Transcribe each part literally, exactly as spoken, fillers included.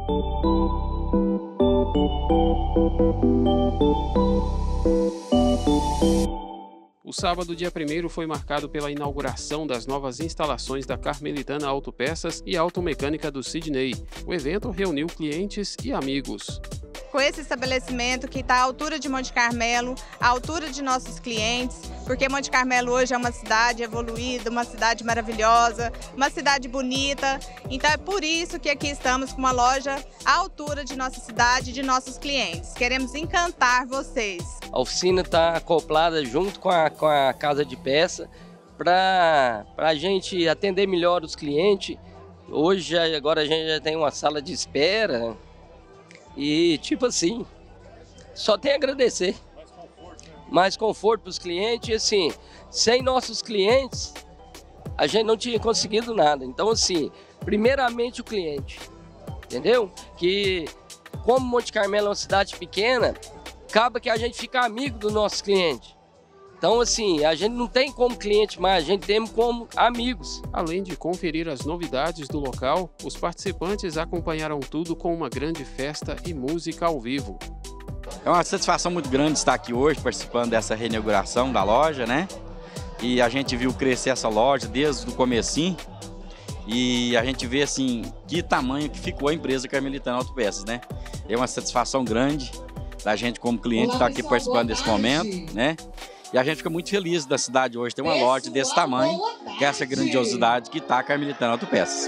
O sábado, dia primeiro, foi marcado pela inauguração das novas instalações da Carmelitana Autopeças e Automecânica do Sidney. O evento reuniu clientes e amigos. Com esse estabelecimento que está à altura de Monte Carmelo, à altura de nossos clientes, porque Monte Carmelo hoje é uma cidade evoluída, uma cidade maravilhosa, uma cidade bonita. Então é por isso que aqui estamos com uma loja à altura de nossa cidade e de nossos clientes. Queremos encantar vocês. A oficina está acoplada junto com a, com a casa de peça para a gente atender melhor os clientes. Hoje, agora a gente já tem uma sala de espera. E, tipo assim, só tem a agradecer. Mais conforto, né? Mais conforto para os clientes. E, assim, sem nossos clientes, a gente não tinha conseguido nada. Então, assim, primeiramente o cliente, entendeu? Que, como Monte Carmelo é uma cidade pequena, acaba que a gente fica amigo dos nossos clientes. Então, assim, a gente não tem como cliente mais, a gente tem como amigos. Além de conferir as novidades do local, os participantes acompanharam tudo com uma grande festa e música ao vivo. É uma satisfação muito grande estar aqui hoje participando dessa reinauguração da loja, né? E a gente viu crescer essa loja desde o comecinho. E a gente vê, assim, que tamanho que ficou a empresa Carmelitana Autopeças, né? É uma satisfação grande da gente como cliente estar aqui participando desse momento, né? E a gente fica muito feliz da cidade hoje ter uma loja desse tamanho, que é essa grandiosidade que está a Carmelitana Autopeças.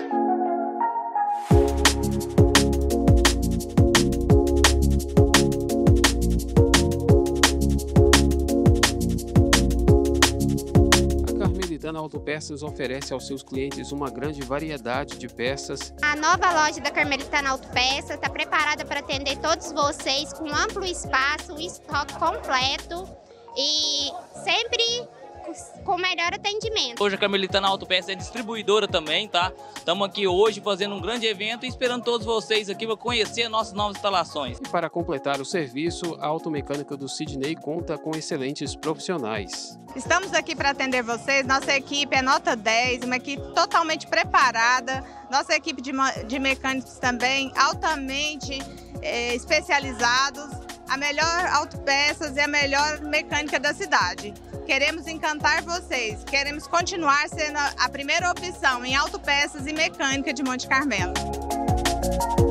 A Carmelitana Autopeças oferece aos seus clientes uma grande variedade de peças. A nova loja da Carmelitana Autopeças está preparada para atender todos vocês com amplo espaço, um estoque completo. E sempre com melhor atendimento. Hoje a Carmelitana Autopeças é distribuidora também, tá? Estamos aqui hoje fazendo um grande evento e esperando todos vocês aqui para conhecer nossas novas instalações. E para completar o serviço, a Automecânica do Sidney conta com excelentes profissionais. Estamos aqui para atender vocês, nossa equipe é nota dez, uma equipe totalmente preparada, nossa equipe de, de mecânicos também altamente é, especializados. A melhor autopeças e a melhor mecânica da cidade. Queremos encantar vocês, queremos continuar sendo a primeira opção em autopeças e mecânica de Monte Carmelo.